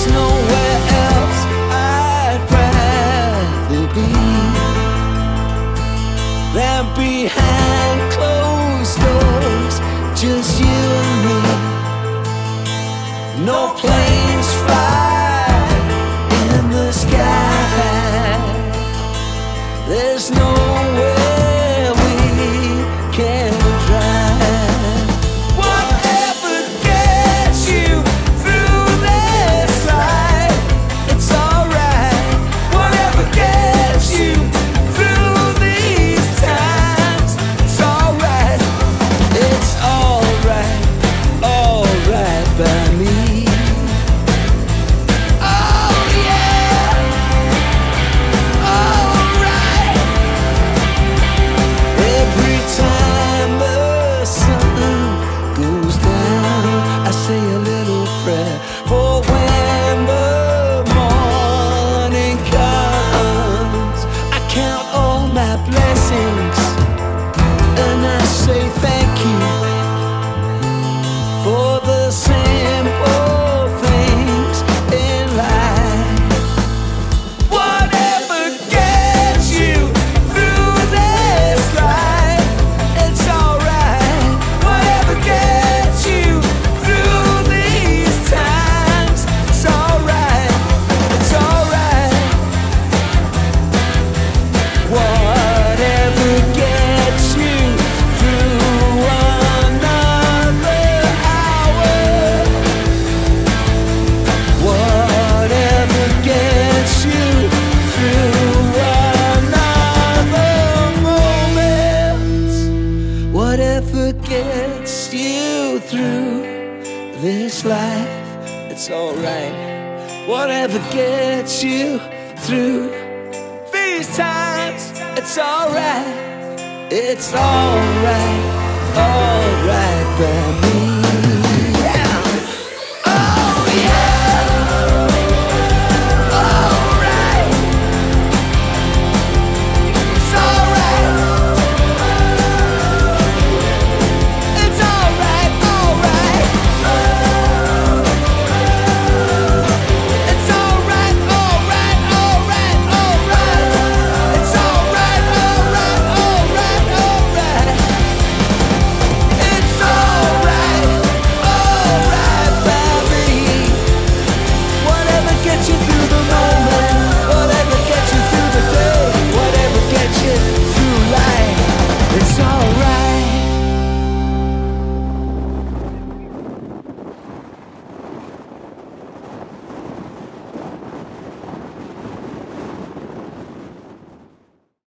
There's nowhere else I'd rather be than behind closed doors, just you and me. No planes fly in the sky. There's nowhere we can drive. Whatever gets you through this life, it's alright. Whatever gets you through these times, it's alright. It's alright, alright by me. For when the morning comes, I count all my blessings and I say thank you for the simple things in life. Whatever gets you through this life, it's alright. Whatever gets you through these times, it's alright. It's alright. Whatever gets you through another hour, whatever gets you through another moment, whatever gets you through this life, it's alright. Whatever gets you through these times, it's alright. It's alright, alright by me.